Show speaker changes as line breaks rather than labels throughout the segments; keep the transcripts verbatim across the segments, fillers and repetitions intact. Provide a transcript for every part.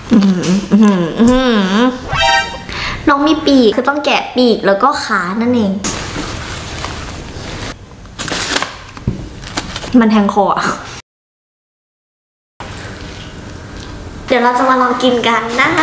น้องมีปีกคือต้องแกะปีกแล้วก็ขานั่นเองมันแทงคอเดี๋ยวเราจะมาลองกินกันนะคะ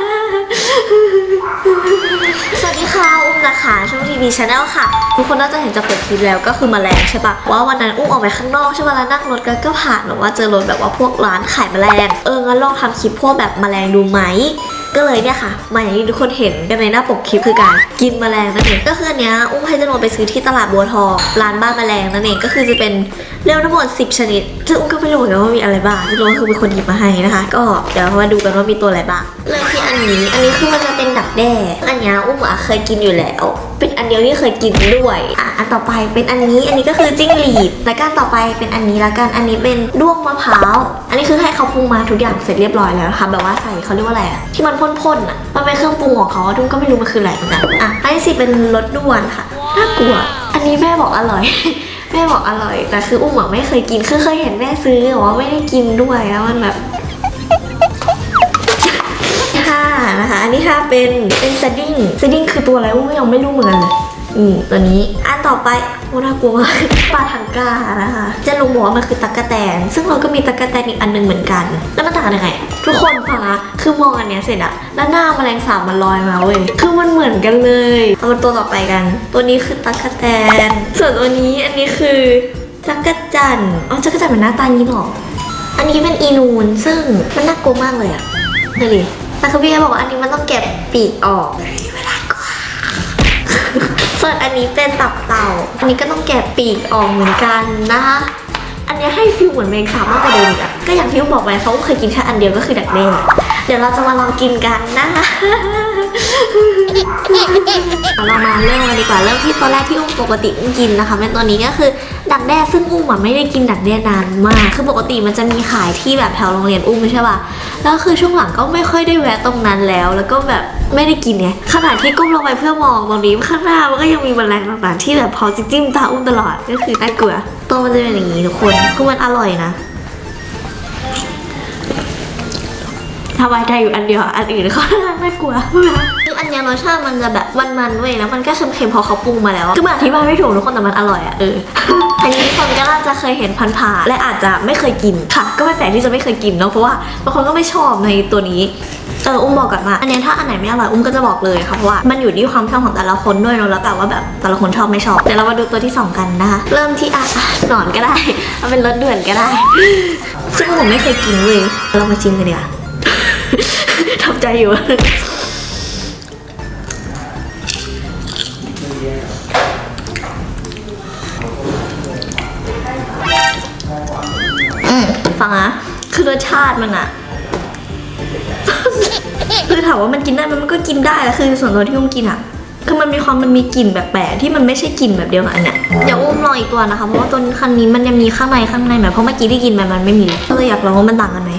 สวัสดีค่ะอุ้มนะคะช่องทีวีชาแนลค่ะทุกคนน่าจะเห็นจากเปิดคลิปแล้วก็คือแมลงใช่ปะว่าวันนั้นอุ้มออกไปข้างนอกใช่ปะแล้วนั่งรถก็ผ่านแบบว่าเจอรถแบบว่าพวกร้านขายแมลงเอองั้นลองทำคลิปพวกแบบแมลงดูไหมก็เลยเนี่ยค่ะมาอย่างที่ทุกคนเห็นกันในหน้าปกคลิปคือการกินแมลงนั่นเองก็คืออันเนี้ยอุ้มให้เจนนไปซื้อที่ตลาดบัวทองร้านบ้านแมลงนั่นเองก็คือจะเป็นเรียกทั้งหมดสิบชนิดซึ่งอุ้มก็ไม่รู้เหมือนกันว่ามีอะไรบ้างที่รู้ก็คือเป็นคนหยิบมาให้นะคะก็เดี๋ยวมาดูกันว่ามีตัวอะไรบ้างเริ่มที่อันนี้อันนี้คือมันจะเป็นดักแด้อันนี้อุ้มอ่ะเคยกินอยู่แล้วเป็นอันเดียวที่เคยกินด้วยอ่ะอันต่อไปเป็นอันนี้อันนี้ก็คือจิ้งหรีดแล้วก็ต่อไปเป็นอันนี้แล้วกันอันนี้เป็นด้วงมะพร้าวอันนี้คือให้เขาปรุงมาทุกอย่างเสร็จเรียบร้อยแล้วนะคะแบบว่าใส่เขาเรียกว่าอะไรที่มันพ่นๆอ่ะมันเป็นเครื่องปรุงของเขาทุ่มก็ไม่รู้มันคืออะไรเหมือนกันอ่ะอันที่สี่เป็นรสด้วนค่ะน่ากลัวอันนี้แม่บอกอร่อยแม่บอกอร่อยแต่คืออุ้มไม่เคยกินคือเคยเห็นแม่ซื้อแต่ว่าไม่ได้กินด้วยแล้วมันแบบห้านะคะอันที่ห้าเป็นเป็นสดิ้งสดิ้งคือตัวอะไรอุ้มยังไม่รู้เหมือนกันเลยอืมตัวนี้อันต่อไปโอ้น่ากลัวมากปลาทังก้านะคะจะรู้บอกว่ามันคือตั๊กแตนซึ่งเราก็มีตั๊กแตนอีกอันนึงเหมือนกันแล้วมันต่างกันยังไงทุกคนฟังนะคือมองอันเนี้ยเสร็จอะแล้วหน้าแมลงสาบมันลอยมาเว้ยคือมันเหมือนกันเลยเอาเป็นตัวต่อไปกันตัวนี้คือตั๊กแตนส่วนตัวนี้อันนี้คือจักรจันทร์อ๋อจักรจันทร์มันหน้าตานี้หรออันนี้เป็นอีนูนซึ่งมันน่ากลัวมากเลยอะดูดิแต่คือพี่แกบอกว่าอันนี้มันต้องเก็บปีกออกส่วนอันนี้เป็นตับเต่าอันนี้ก็ต้องแกะปีกออกเหมือนกันนะคะอันนี้ให้ฟิลเหมือนแมงสาบมากกว่าเดิมอีกอะก็อย่างที่บอกไปเขาเคยกินแค่อันเดียวก็คือดักแด้เดี๋ยวเราจะมาลองกินกันนะคะเรามาเริ่มกันดีกว่าเริ่มที่ตัวแรกที่อุ้มปกติอุ้มกินนะคะเป็นตัวนี้ก็คือดักแด้ซึ่งอุ้มไม่ได้กินดักแด้นานมากคือปกติมันจะมีขายที่แบบแถวโรงเรียนอุ้มใช่ป่ะแล้วคือช่วงหลังก็ไม่ค่อยได้แวะตรงนั้นแล้วแล้วก็แบบไม่ได้กินไงขณะที่ก้มลงไปเพื่อมองตรงนี้ข้างหน้ามันก็ยังมีแมลงต่างๆที่แบบพอจิ้มตาอุ้มตลอดก็คือน่ากลัวตัวมันจะเป็นอย่างนี้ทุกคนคือมันอร่อยนะทำไมไทยอยู่อันเดียวอันอื่นเขาน่ากลัวคืออันนี้รสชาติมันจะแบบมันๆเว้ยแล้วมันก็เค็มๆพอเขาปรุงมาแล้วคือมันอธิบายไม่ถูกทุกคนแต่มันอร่อยอ่ะเอออันนี้คนก็น่าจะเคยเห็นผ่านๆและอาจจะไม่เคยกินค่ะก็ไม่แปลกที่จะไม่เคยกินเนาะเพราะว่าบางคนก็ไม่ชอบในตัวนี้เอออุ้มบอกก่อนว่าอันนี้ถ้าอันไหนไม่อร่อยอุ้มก็จะบอกเลยค่ะเพราะว่ามันอยู่ที่ความชอบของแต่ละคนด้วยเนาะแล้วแบบว่าแบบแต่ละคนชอบไม่ชอบเดี๋ยวเรามาดูตัวที่สองกันนะคะเริ่มที่อ่ะหนอนก็ได้เอาเป็นรสด่วนก็ได้ซึ่งผมไม่เคยกินเลยเรามาชิมกันดีกว่าทำใจอยู่อืมฟังนะคือรสชาติมันอะคือถามว่ามันกินได้มันก็กินได้แล้วคือส่วนตัวที่อุ้มกินอะคือมันมีความมันมีกลิ่นแบบแปลกที่มันไม่ใช่กลิ่นแบบเดียวกันเนี่ยเดี๋ยวอุ้มลองอีกตัวนะคะเพราะว่าตัวคันนี้มันยังมีข้างในข้างในแบบเพราะเมื่อกี้ที่กินไปมันไม่มีก็เลยอยากลองว่ามันต่างกันไหม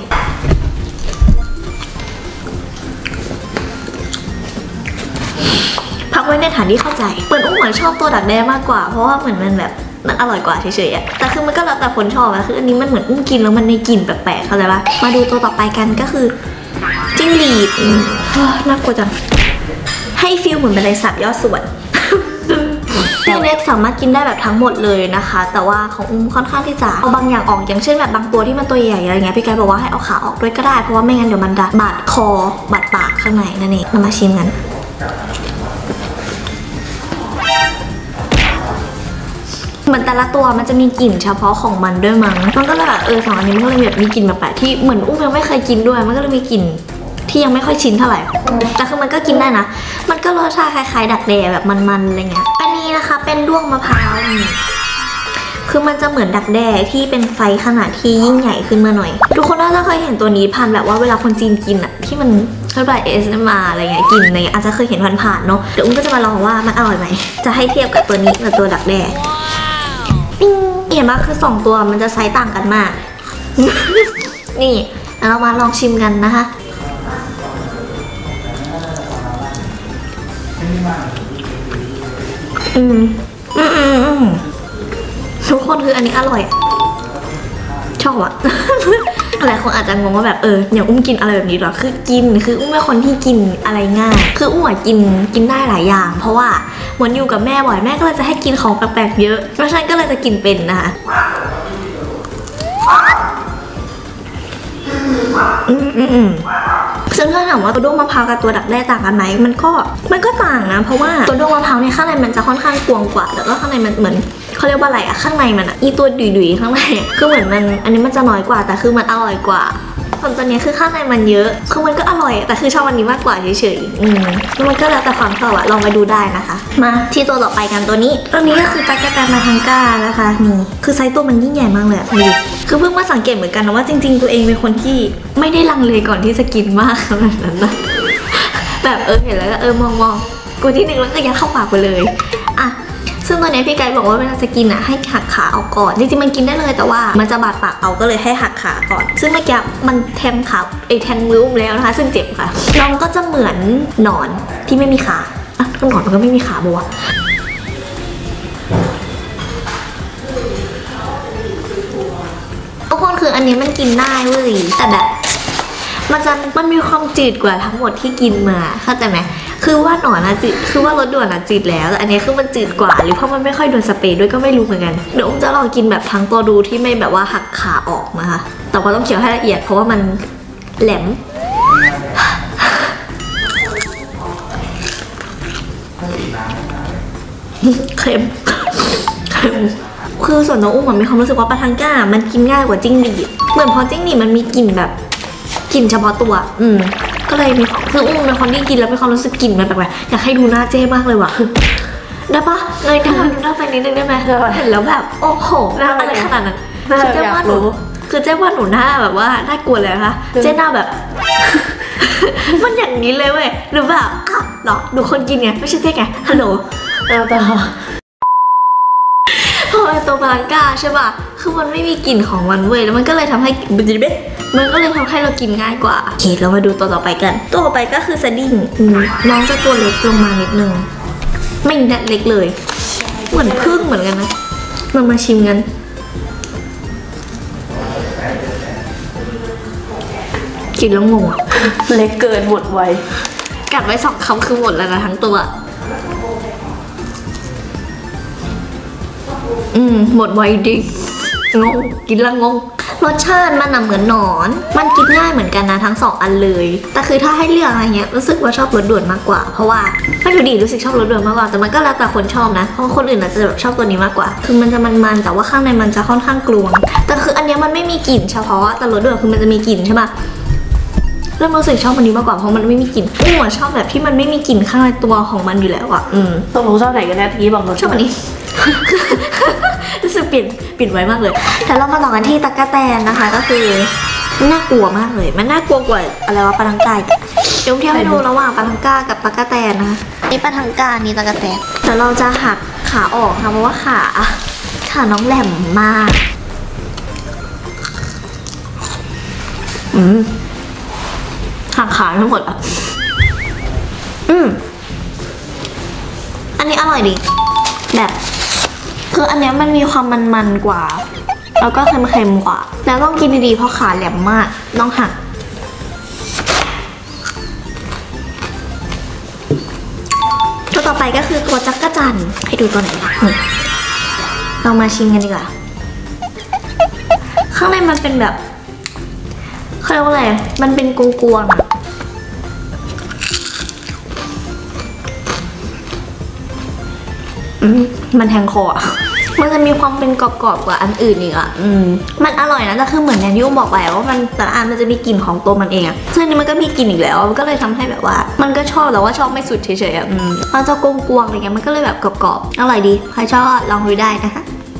พักไว้ในฐานที่เข้าใจเปิดอุ้มเหมือนชอบตัวดักแด้มากกว่าเพราะว่าเหมือนมันแบบมันอร่อยกว่าเฉยๆอะแต่คือมันก็แล้วแต่คนชอบอะคืออันนี้มันเหมือนอุ้มกินแล้วมันมีกลิ่นแปลกๆเข้าใจปะมาดูตัวต่อไปกันก็คือจิ้งหรีดน่ากลัวจังให้ฟีลเหมือนเป็นอะไรสับยอดส่วนจิ้งเล็กสามารถกินได้แบบทั้งหมดเลยนะคะแต่ว่าของอุ้มค่อนข้างที่จะเอาบางอย่างออกอย่างเช่นแบบบางตัวที่มันตัวใหญ่อะไรเงี้ยพี่แกบอกว่าให้เอาขาออกด้วยก็ได้เพราะว่าไม่งั้นเดี๋ยวมันจะบาดคอบาดปากข้างในนั่นเองมาชิมกันเหมือนแต่ละตัวมันจะมีกลิ่นเฉพาะของมันด้วยมั้งมันก็เลยแบบเออสองอันนี้มันก็เลยแบบมีกลิ่นแบบแปลกที่เหมือนอุ้มยังไม่เคยกินด้วยมันก็เลยมีกลิ่นที่ยังไม่ค่อยชินเท่าไหร่แต่คือมันก็กินได้นะมันก็รสชาติคล้ายๆดักแด้แบบมันๆอะไรเงี้ยอันนี้นะคะเป็นด้วงมะพร้าวคือมันจะเหมือนดักแด้ที่เป็นไซส์ขนาดที่ยิ่งใหญ่ขึ้นมาหน่อยทุกคนน่าจะเคยเห็นตัวนี้ผ่านแบบว่าเวลาคนจีนกินอะที่มันเขาแบบ เอ เอส เอ็ม อาร์ อะไรเงี้ยกินอะไรเงี้ยอาจจะเคยเห็นผ่านๆเนาะเดี๋ยวอุ้มก็จะมาลองว่ามันอร่อยไหมจะให้เทียบกับตัวนี้กับตัวดักแด้เห็นปะคือสองตัวมันจะไซส์ต่างกันมากนี่เรามาลองชิมกันนะคะอืมอืมอืมอืมทุกคนคืออันนี้อร่อยชอบอะหลายคนอาจจะงงว่าแบบเออเนี่ยอุ้มกินอะไรแบบนี้หรอคือกินคืออุ้มเป็นคนที่กินอะไรง่ายคืออุ้มกินกินได้หลายอย่างเพราะว่าเหมือนอยู่กับแม่บ่อยแม่ก็เลยจะให้กินของแปลกๆเยอะเพราะฉะนั้นก็เลยจะกินเป็นนะคะอืมอืมอืมซึ่งถ้าถามว่าตัวด้วงมะพร้าวกับตัวดักแด้ต่างกันไหมมันก็มันก็ต่างนะเพราะว่าตัวด้วงมะพร้าวเนี่ยข้างในมันจะค่อนข้างกวงกว่าแล้วก็ข้างในมันเหมือนเขาเรียกว่าอะไรอะข้างในมันอะอีตัวดุยๆข้างในคือเหมือนมันอันนี้มันจะน้อยกว่าแต่คือมันอร่อยกว่าส่วนตัวนี้คือข้างในมันเยอะคือมันก็อร่อยแต่คือชอบอันนี้มากกว่าเฉยๆอืมมันก็แล้วแต่ความชอบอะลองไปดูได้นะคะมาที่ตัวต่อไปกันตัวนี้ตัวนี้ก็คือตั๊กแตนมาทังก้านะคะนี่คือไซส์ตัวมันยิ่งใหญ่มากเลยนี่คือเพิ่งมาสังเกตเหมือนกันนะว่าจริงๆตัวเองเป็นคนที่ไม่ได้ลังเลก่อนที่จะกินมากขนาดนั้นนะแบบเออเห็นแล้วก็เออมองมองกูที่หนึ่งแล้วก็ยัดเข้าปากไปเลยอ่ะซึ่งตัวนี้พี่ไก่บอกว่าเวลาจะกินอ่ะให้หักขาเอาก่อนจริงๆมันกินได้เลยแต่ว่ามันจะบาดปากเอาก็เลยให้หักขาก่อนซึ่งเมื่อกี้มันแทงขาไอ้แทงมืออุ้มแล้วนะคะซึ่งเจ็บค่ะน้องก็จะเหมือนหนอนที่ไม่มีขาอ่ะหนอนมันก็ไม่มีขาบัวทุกคนคืออันนี้มันกินได้เว้ยแต่แบบมันจะมันมีความจืดกว่าทั้งหมดที่กินมาเข้าใจไหมคือว่าหนอนอะจืดคือว่ารสด่วนอะจืดแล้วแต่อันนี้คือมันจืดกว่าหรือเพราะมันไม่ค่อยโดนสเปรย์ด้วยก็ไม่รู้เหมือนกันเดี๋ยวอุ้มจะลองกินแบบทั้งตัวดูที่ไม่แบบว่าหักขาออกนะคะแต่ว่าต้องเคี้ยวให้ละเอียดเพราะว่ามันแหลมเค็มเค็มคือส่วนตัวอุ้มมีความรู้สึกว่าปลาทังก้ามันกินง่ายกว่าจิ้งหรีดเหมือนพอจิ้งหรีดมันมีกลิ่นแบบกลิ่นเฉพาะตัวอืมก็เลยมีคืออุ้มเป็นคนที่กินแล้วมีความรู้สึกกลิ่นมันแปลกๆอยากให้ดูหน้าเจ้มากเลยว่ะคือได้ปะเงยหน้าดูหน้าไปนิดนึงได้ไหมเห็นแล้วแบบโอ้โหอะไรขนาดนั้นคือเจ้ว่าหนูคือเจ้ว่าหนูหน้าแบบว่าน่ากลัวเลยนะคะเจ้หน้าแบบมันอย่างนี้เลยเว้ยหรือแบบอ้าวหรอดูคนกินไงไม่ใช่เจ๊ไงฮัลโหลเออต่อพอไอตัวปลาก้าใช่ป่ะคือมันไม่มีกลิ่นของมันเว้ยแล้วมันก็เลยทำให้มันก็เลยทำให้เรากินง่ายกว่าโอเคเรามาดูตัวต่อไปกันตัวต่อไปก็คือสดิ้งน้องจะตัวเล็กลงมานิดนึงไม่ได้เล็กเลยเหมือนพึ่งเหมือนกันนะมามาชิมกันกินแล้วงงอ่ะ
เล็กเกินหมดไว
กัดไว้สองคำคือหมดแล้วนะทั้งตัวอืมหมดไวดิงงกินแล้วงงรสชาติมันน่ะเหมือนหนอนมันกินง่ายเหมือนกันนะทั้งสองอันเลยแต่คือถ้าให้เลือกอะไรเงี้ยรู้สึกว่าชอบรสด่วนมากกว่าเพราะว่าไม่รู้ดิรู้สึกชอบรสด่วนมากกว่าแต่มันก็แล้วแต่คนชอบนะเพราะคนอื่นอาจจะแบบชอบตัวนี้มากกว่าคือมันจะมันๆแต่ว่าข้างในมันจะค่อนข้างกลวงแต่คืออันนี้มันไม่มีกลิ่นเฉพาะแต่รสด่วนคือมันจะมีกลิ่นใช่ปะเริ่มรู้สึกชอบอันนี้มากกว่าเพราะมันไม่มีกลิ่นอุ้มชอบแบบที่มันไม่มีกลิ่นข้างในตัวของมันอยู่แล้วอ่ะอืม
ตกลงชอบไหนกันแน่ทีบอกเรา
ชอบอันนี้รู้สึกปิดปิดไว้มากเลยแต่เรามาต่อกันที่ตั๊กแตนนะคะก็คือน่ากลัวมากเลยมันน่ากลัวกว่าอะไรวะปลาทังก้าเดี๋ยวเทียบให้ดูระหว่างปลาทังก้ากับตั๊กแตนนะคะนี่ปลาทังก้านี่ตั๊กแตนแต่เราจะหักขาออกค่ะเพราะว่าขาขาน้องแหลมมากอืมหักขาทั้งหมดอ่ะอืมอันนี้อร่อยดีแบบคืออันเนี้ยมันมีความมันๆกว่าแล้วก็เค็มๆกว่าแล้วต้องกินดีๆเพราะขาแหลมมากต้องหักตัวต่อไปก็คือตัวจักรจั่นให้ดูตัวไหนคะนี่เรามาชิมกันดีกว่าข้างในมันเป็นแบบเขาเรียกว่าอะไรมันเป็นกวงๆมันแทงคออ่ะมันจะมีความเป็นกรอบๆกว่าอันอื่นอีกอ่ะอืมมันอร่อยนะแต่คือเหมือนอย่างที่อุ้มบอกไปว่ามันแต่ละอันมันจะมีกลิ่นของตัวมันเองอ่ะซึ่งอันนี้มันก็มีกลิ่นอีกแล้วมันก็เลยทำให้แบบว่ามันก็ชอบแต่ว่าชอบไม่สุดเฉยๆอ่ะอืมมันจะกวงๆอะไรเงี้ยมันก็เลยแบบกรอบๆอร่อยดีใครชอบลองดูได้นะคะ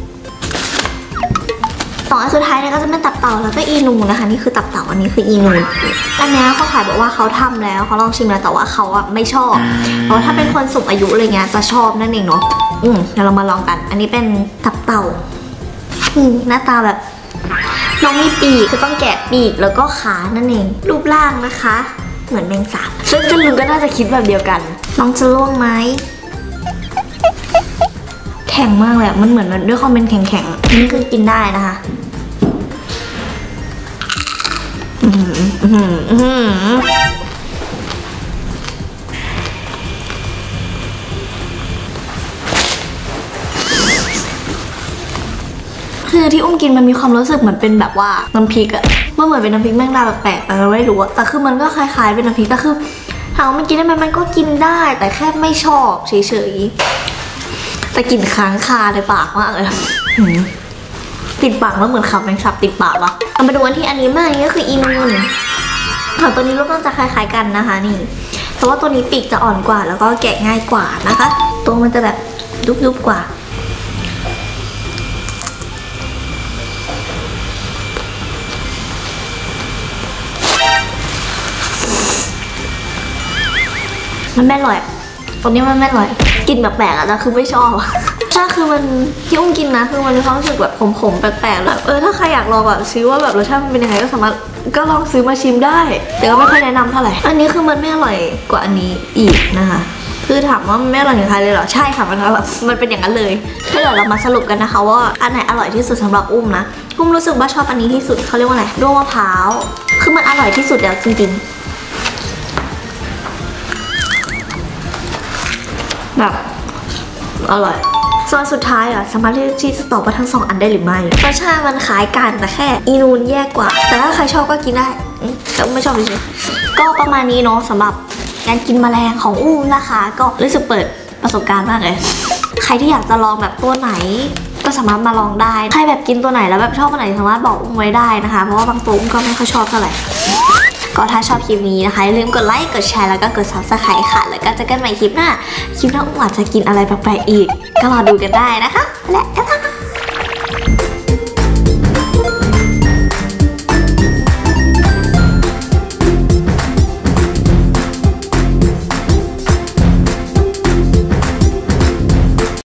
สองอันสุดท้ายเนี่ยก็จะเป็นตับเต่าแล้วก็อีนูนะคะนี่คือตับเต่าอันนี้คืออีนูอันนี้เขาขายบอกว่าเขาทำแล้วเขาลองชิมแล้วแต่ว่าเขาอ่ะไม่ชอบเพราะถ้าเป็นคนสูงอายุอะไรเงี้ยจะชอบนั่นเองเนาะอืมเดี๋ยวเรามาลองกันอันนี้เป็นตับเต่าอืมหน้าตาแบบน้องมีปีกคือต้องแกะปีกแล้วก็ขานั่นเองรูปร่างนะคะเหมือนแมงสาบซึ่งเจนลุงก็น่าจะคิดแบบเดียวกันน้องจะล่วงไหมแข็งมากเลยมันเหมือนด้วยความเป็นแข็งๆนี่คือกินได้นะคะอื้อหืออื้อหือคือที่อุ้มกินมันมีความรู้สึกเหมือนเป็นแบบว่าน้ำพริกอะมันเหมือนเป็นน้ำพริกแมงดาแปลกๆแต่เราไม่รู้อะแต่คือมันก็คล้ายๆเป็นน้ำพริกแต่คือถามว่ามันกินได้ไหมมันก็กินได้แต่แค่ไม่ชอบเฉยๆแต่กลิ่นค้างคาในปากมากเลยติดปากแล้วเหมือนขับแมงสับติดปากวะเอามาดูอันที่อันนี้มากก็คืออีนูนค่ะตัวนี้รูปร่างจะคล้ายๆกันนะคะนี่แต่ว่าตัวนี้ปีกจะอ่อนกว่าแล้วก็แกะง่ายกว่านะคะตัวมันจะแบบยุบๆกว่ามันไม่อร่อยตรงนี้มันไม่อร่อยกินแบบแปลกอะแต่คือไม่ชอบใช่คือมันที่อุ้มกินนะคือมันมีความรู้สึกแบบขมๆแปลกๆแบบเออถ้าใครอยากลองแบบซื้อว่าแบบรสชาติมันเป็นยังไงก็สามารถก็ลองซื้อมาชิมได้แต่ก็ไม่ค่อยแนะนำเท่าไหร่อันนี้คือมันไม่อร่อยกว่าอันนี้อีกนะคะคือถามว่ามันไม่อร่อยอย่างใครเลยเหรอใช่ค่ะมันแบบมันเป็นอย่างนั้นเลยถ้าเดี๋ยวเรามาสรุปกันนะคะว่าอันไหนอร่อยที่สุดสำหรับอุ้มนะอุ้มรู้สึกว่าชอบอันนี้ที่สุดเขาเรียกว่าอะไรด้วงมะพร้าวคือมันอร่อยที่สุดแล้วจริงๆแบบอร่อยส่วนสุดท้ายอ่ะสามารถที่จะตอบว่าทั้งสองอันได้หรือไม่รสชาติมันคล้ายกันแต่แค่อีนูนแย่กว่าแต่ถ้าใครชอบก็กินได้แต่ไม่ชอบเฉยๆก็ประมาณนี้เนาะสำหรับการกินแมลงของอุ้มนะคะก็รู้สึกเปิดประสบการณ์มากเลยใครที่อยากจะลองแบบตัวไหนก็สามารถมาลองได้ใครแบบกินตัวไหนแล้วแบบชอบตัวไหนสามารถบอกอุ้มไว้ได้นะคะเพราะว่าบางตัวอุ้มก็ไม่ค่อยชอบเท่าไหร่ก็ถ้าชอบคลิปนี้นะคะอย่าลืมกดไลค์กดแชร์แล้วก็กดซับสไครต์ค่ะแล้วก็เจอกันใหม่คลิปหน้าคลิปหน้าอุ้มอาจจะกินอะไรแปลกๆอีกก็รอดูกันได้นะคะและบ๊ายบาย